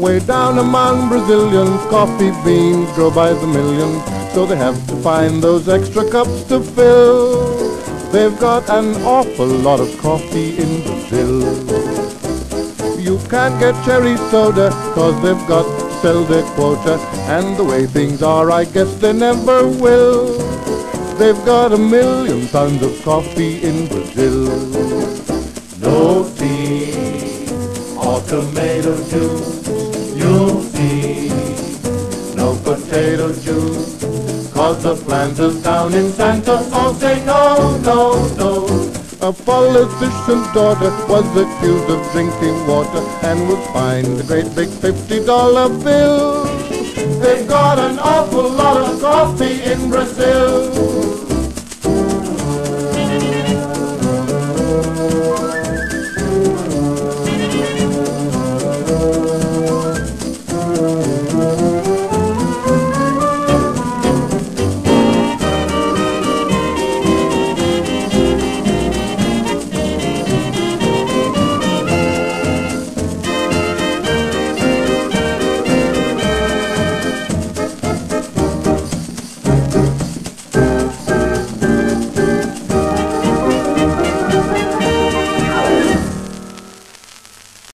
Way down among Brazilians, coffee beans grow by the millions, so they have to find those extra cups to fill. They've got an awful lot of coffee in Brazil. You can't get cherry soda, 'cause they've got to sell their quota, and the way things are, I guess they never will. They've got 1,000,000 tons of coffee in Brazil. No tea or tomato juice, you'll see. No potato juice, 'cause the planters down in Santa all say no, no, no. A politician's daughter was accused of drinking water and was fined a great big $50 bill. They've got an awful lot of coffee in Brazil.